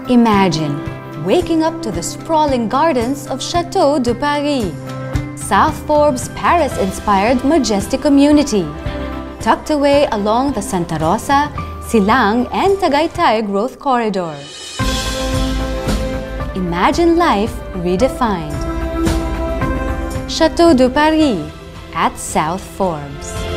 Imagine waking up to the sprawling gardens of Chateaux de Paris, South Forbes' Paris-inspired majestic community, tucked away along the Santa Rosa, Silang, and Tagaytay growth corridor. Imagine life redefined. Chateaux de Paris at South Forbes.